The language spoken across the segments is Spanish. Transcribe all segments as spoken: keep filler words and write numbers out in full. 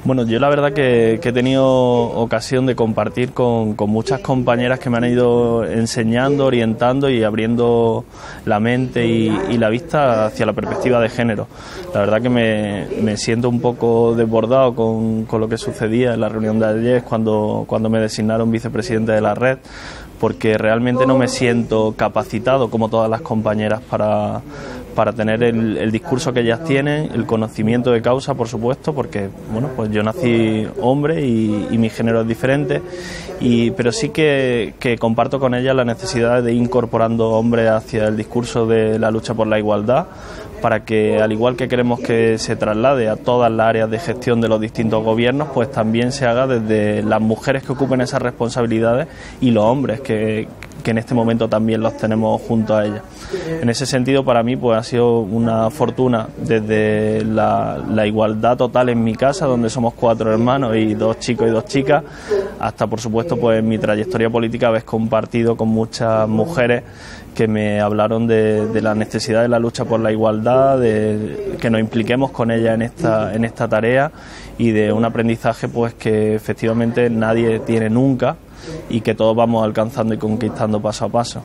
Bueno, yo la verdad que, que he tenido ocasión de compartir con, con muchas compañeras que me han ido enseñando, orientando y abriendo la mente y, y la vista hacia la perspectiva de género. La verdad que me, me siento un poco desbordado con, con lo que sucedía en la reunión de ayer cuando, cuando me designaron vicepresidente de la red, porque realmente no me siento capacitado como todas las compañeras para, para tener el, el discurso que ellas tienen, el conocimiento de causa, por supuesto, porque bueno, pues yo nací hombre y, y mi género es diferente, y, pero sí que, que comparto con ellas la necesidad de ir incorporando hombres hacia el discurso de la lucha por la igualdad, para que, al igual que queremos que se traslade a todas las áreas de gestión de los distintos gobiernos, pues también se haga desde las mujeres que ocupen esas responsabilidades y los hombres que, que en este momento también los tenemos junto a ellas. En ese sentido, para mí pues ha sido una fortuna desde la, la igualdad total en mi casa, donde somos cuatro hermanos y dos chicos y dos chicas, hasta por supuesto pues en mi trayectoria política haber compartido con muchas mujeres que me hablaron de, de la necesidad de la lucha por la igualdad, de que nos impliquemos con ella en esta, en esta tarea, y de un aprendizaje pues que efectivamente nadie tiene nunca y que todos vamos alcanzando y conquistando paso a paso.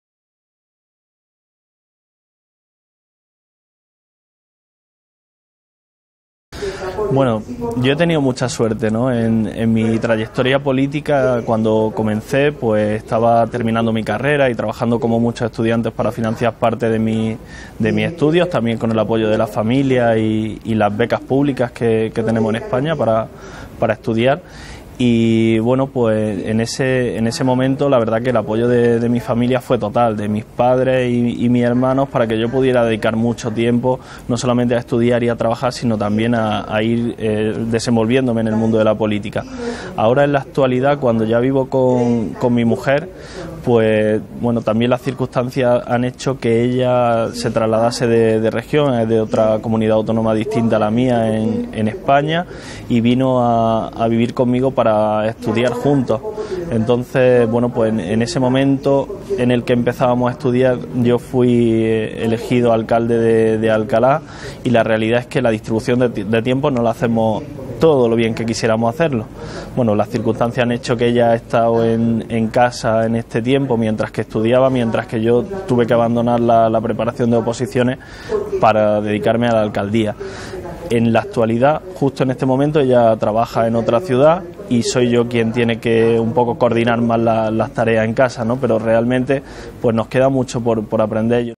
Bueno, yo he tenido mucha suerte, ¿no? En, en mi trayectoria política, cuando comencé, pues estaba terminando mi carrera y trabajando como muchos estudiantes para financiar parte de, mi, de mis estudios, también con el apoyo de la familia y, y las becas públicas que, que tenemos en España para, para estudiar. Y bueno, pues en ese en ese momento la verdad que el apoyo de, de mi familia fue total, de mis padres y, y mis hermanos, para que yo pudiera dedicar mucho tiempo no solamente a estudiar y a trabajar, sino también a, a ir eh, desenvolviéndome en el mundo de la política. Ahora, en la actualidad, cuando ya vivo con, con mi mujer, pues bueno, también las circunstancias han hecho que ella se trasladase de, de región, es de otra comunidad autónoma distinta a la mía en, en España, y vino a, a vivir conmigo para estudiar juntos. Entonces, bueno, pues en, en ese momento en el que empezábamos a estudiar, yo fui elegido alcalde de, de Alcalá, y la realidad es que la distribución de, de tiempo no la hacemos todo lo bien que quisiéramos hacerlo. Bueno, las circunstancias han hecho que ella ha estado en, en casa en este tiempo mientras que estudiaba, mientras que yo tuve que abandonar la, la preparación de oposiciones para dedicarme a la alcaldía. En la actualidad, justo en este momento, ella trabaja en otra ciudad y soy yo quien tiene que un poco coordinar más la, las tareas en casa, ¿no? Pero realmente pues nos queda mucho por, por aprender.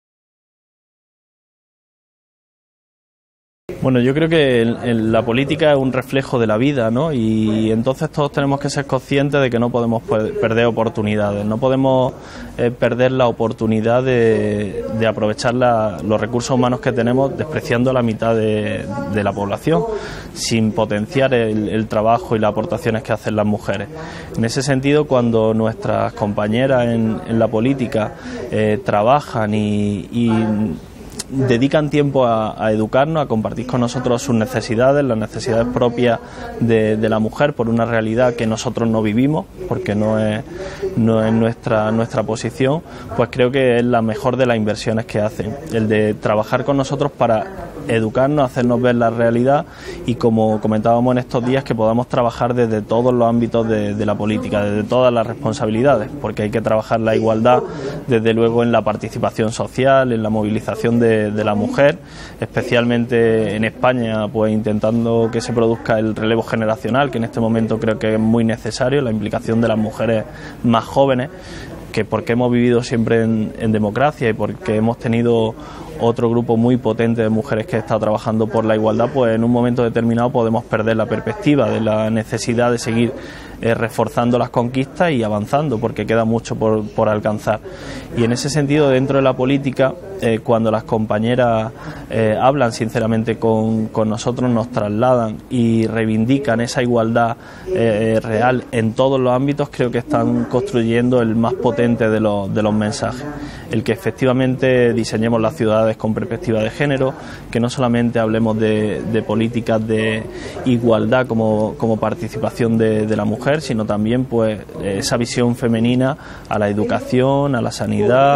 Bueno, yo creo que el, el, la política es un reflejo de la vida, ¿no? Y entonces todos tenemos que ser conscientes de que no podemos perder oportunidades, no podemos eh, perder la oportunidad de, de aprovechar la, los recursos humanos que tenemos despreciando la mitad de, de la población, sin potenciar el, el trabajo y las aportaciones que hacen las mujeres. En ese sentido, cuando nuestras compañeras en, en la política eh, trabajan y, y dedican tiempo a, a educarnos, a compartir con nosotros sus necesidades, las necesidades propias de, de la mujer, por una realidad que nosotros no vivimos, porque no es, no es nuestra, nuestra posición, pues creo que es la mejor de las inversiones que hacen, el de trabajar con nosotros para educarnos, hacernos ver la realidad, y como comentábamos en estos días, que podamos trabajar desde todos los ámbitos de, de la política, desde todas las responsabilidades, porque hay que trabajar la igualdad desde luego en la participación social, en la movilización de, de la mujer, especialmente en España, pues intentando que se produzca el relevo generacional, que en este momento creo que es muy necesario, la implicación de las mujeres más jóvenes, que porque hemos vivido siempre en, en democracia y porque hemos tenido otro grupo muy potente de mujeres que ha estado trabajando por la igualdad, pues en un momento determinado podemos perder la perspectiva de la necesidad de seguir eh, reforzando las conquistas y avanzando, porque queda mucho por, por alcanzar. Y en ese sentido, dentro de la política, eh, cuando las compañeras eh, hablan sinceramente con, con nosotros, nos trasladan y reivindican esa igualdad eh, real en todos los ámbitos, creo que están construyendo el más potente de los, de los mensajes, el que efectivamente diseñemos las ciudades con perspectiva de género, que no solamente hablemos de, de políticas de igualdad como, como participación de, de la mujer, sino también pues esa visión femenina a la educación, a la sanidad,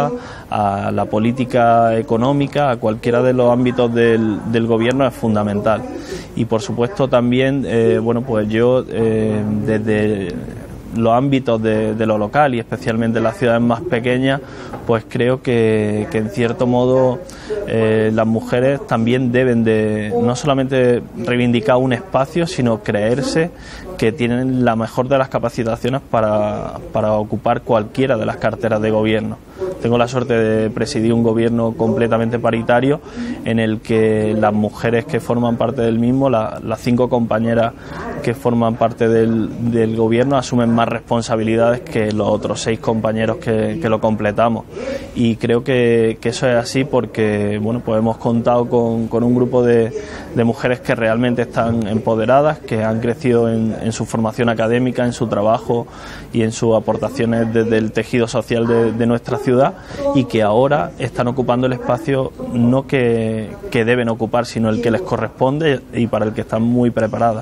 a la política económica, a cualquiera de los ámbitos del, del gobierno es fundamental. Y por supuesto también, eh, bueno, pues yo eh, desde los ámbitos de, de lo local y especialmente en las ciudades más pequeñas, pues creo que, que en cierto modo eh, las mujeres también deben de no solamente reivindicar un espacio, sino creerse que tienen la mejor de las capacitaciones para, para ocupar cualquiera de las carteras de gobierno. Tengo la suerte de presidir un gobierno completamente paritario en el que las mujeres que forman parte del mismo, la, las cinco compañeras que forman parte del, del gobierno asumen más responsabilidades que los otros seis compañeros que, que lo completamos. Y creo que, que eso es así porque bueno, pues hemos contado con, con un grupo de, de mujeres que realmente están empoderadas, que han crecido en, en su formación académica, en su trabajo y en sus aportaciones desde el tejido social de, de nuestra ciudad, y que ahora están ocupando el espacio no que, que deben ocupar, sino el que les corresponde y para el que están muy preparadas.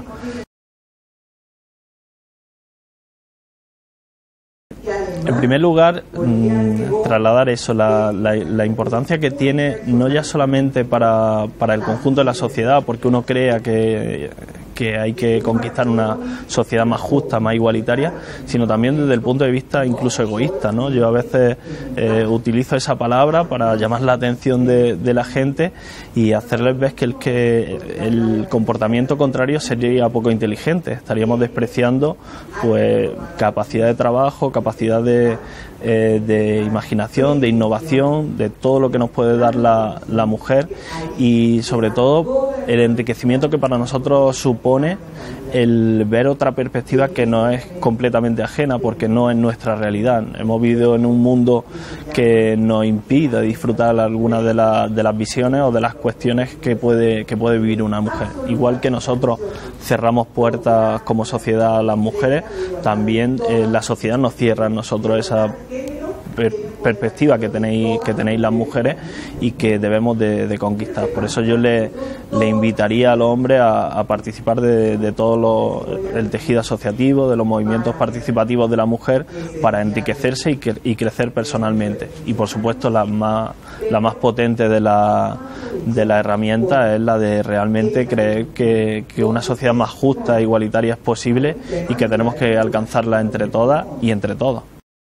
En primer lugar, mmm, trasladar eso, la, la, la importancia que tiene no ya solamente para, para el conjunto de la sociedad, porque uno crea que, que hay que conquistar una sociedad más justa, más igualitaria, sino también desde el punto de vista incluso egoísta, ¿no? Yo a veces eh, utilizo esa palabra para llamar la atención de, de la gente y hacerles ver que el, que el comportamiento contrario sería poco inteligente. Estaríamos despreciando pues capacidad de trabajo, capacidad de Eh, de imaginación, de innovación, de todo lo que nos puede dar la, la mujer, y sobre todo el enriquecimiento que para nosotros supone el ver otra perspectiva que no es completamente ajena, porque no es nuestra realidad. Hemos vivido en un mundo que nos impide disfrutar algunas de, la, de las visiones o de las cuestiones que puede, que puede vivir una mujer. Igual que nosotros cerramos puertas como sociedad a las mujeres, también eh, la sociedad nos cierra a nosotros esa per perspectiva que tenéis que tenéis las mujeres y que debemos de, de conquistar. Por eso yo le, le invitaría a los hombres a, a participar de, de todo lo, el tejido asociativo, de los movimientos participativos de la mujer, para enriquecerse y, que, y crecer personalmente. Y por supuesto la más, la más potente de la, de la herramienta es la de realmente creer que, que una sociedad más justa e igualitaria es posible y que tenemos que alcanzarla entre todas y entre todos.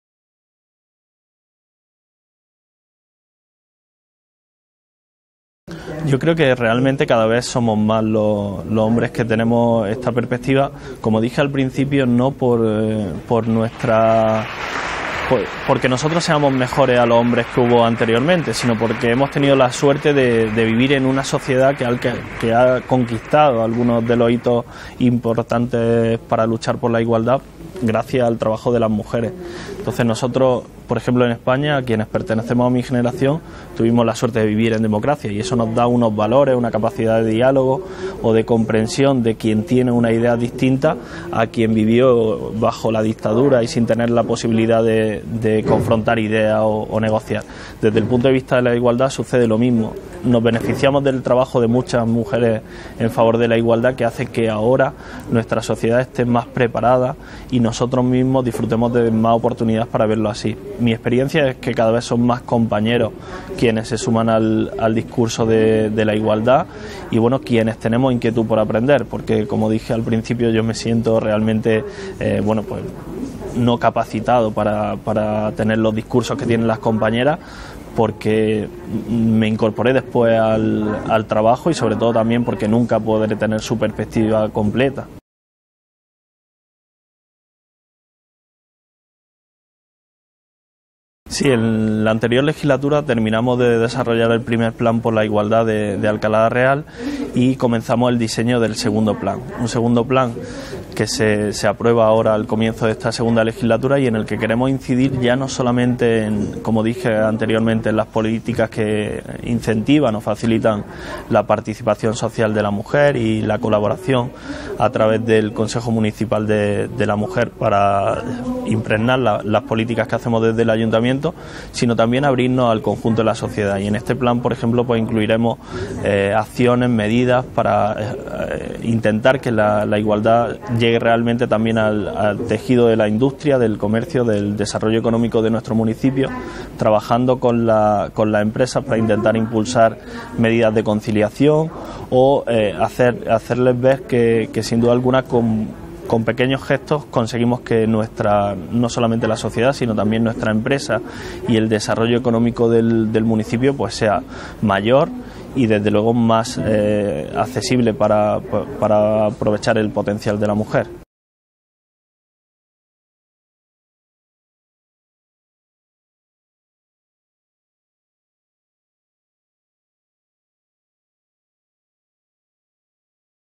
Yo creo que realmente cada vez somos más los, los hombres que tenemos esta perspectiva, como dije al principio, no por, eh, por nuestra... Por, porque nosotros seamos mejores a los hombres que hubo anteriormente, sino porque hemos tenido la suerte de, de vivir en una sociedad que, que, que ha conquistado algunos de los hitos importantes para luchar por la igualdad gracias al trabajo de las mujeres. Entonces nosotros, por ejemplo en España, quienes pertenecemos a mi generación, tuvimos la suerte de vivir en democracia, y eso nos da unos valores, una capacidad de diálogo o de comprensión de quien tiene una idea distinta a quien vivió bajo la dictadura y sin tener la posibilidad de, de confrontar ideas o, o negociar. Desde el punto de vista de la igualdad sucede lo mismo. Nos beneficiamos del trabajo de muchas mujeres en favor de la igualdad, que hace que ahora nuestra sociedad esté más preparada y nosotros mismos disfrutemos de más oportunidades para verlo así. Mi experiencia es que cada vez son más compañeros quienes se suman al, al discurso de, de la igualdad, y bueno, quienes tenemos inquietud por aprender, porque como dije al principio, yo me siento realmente eh, bueno pues no capacitado para, para tener los discursos que tienen las compañeras, porque me incorporé después al, al trabajo, y sobre todo también porque nunca podré tener su perspectiva completa. Sí, en la anterior legislatura terminamos de desarrollar el primer plan por la igualdad de, de Alcalá Real, y comenzamos el diseño del segundo plan. Un segundo plan que se, se aprueba ahora al comienzo de esta segunda legislatura, y en el que queremos incidir ya no solamente en, como dije anteriormente, en las políticas que incentivan o facilitan la participación social de la mujer y la colaboración a través del Consejo Municipal de, de la Mujer para impregnar la, las políticas que hacemos desde el Ayuntamiento, ayuntamiento, sino también abrirnos al conjunto de la sociedad. Y en este plan, por ejemplo, pues incluiremos eh, acciones, medidas para eh, intentar que la, la igualdad llegue realmente también al, al tejido de la industria, del comercio, del desarrollo económico de nuestro municipio, trabajando con la, con las empresas para intentar impulsar medidas de conciliación o eh, hacer, hacerles ver que, que sin duda alguna con Con pequeños gestos conseguimos que nuestra, no solamente la sociedad, sino también nuestra empresa y el desarrollo económico del, del municipio pues sea mayor y desde luego más eh, accesible para, para aprovechar el potencial de la mujer.